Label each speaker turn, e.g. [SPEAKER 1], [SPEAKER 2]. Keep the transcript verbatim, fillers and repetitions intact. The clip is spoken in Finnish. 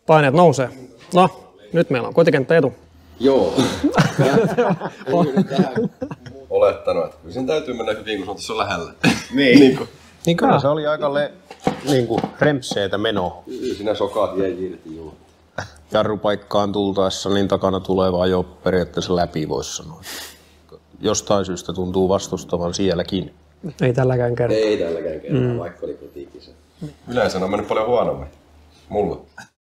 [SPEAKER 1] Paineet nousee. No, nyt meillä on kotikenttä etu.
[SPEAKER 2] Joo. Olettanut, että sen täytyy mennä hyvin, kun se on tässä lähellä.
[SPEAKER 3] Niin.
[SPEAKER 2] niin, kuin.
[SPEAKER 3] Niin kyllä se oli aika le, niin kuin rempseetä menoa.
[SPEAKER 2] Sinä sokaat jäi irti, joo.
[SPEAKER 3] Jarrupaikkaan tultaessa niin takana tulevaa jo periaatteessa läpi, voisi sanoa. Jostain syystä tuntuu vastustavan sielläkin.
[SPEAKER 1] Ei tälläkään kertaa.
[SPEAKER 2] Ei tälläkään kertaa, mm. vaikka oli kritiikkissä. Yleensä on mennyt paljon huonommin. Mulla.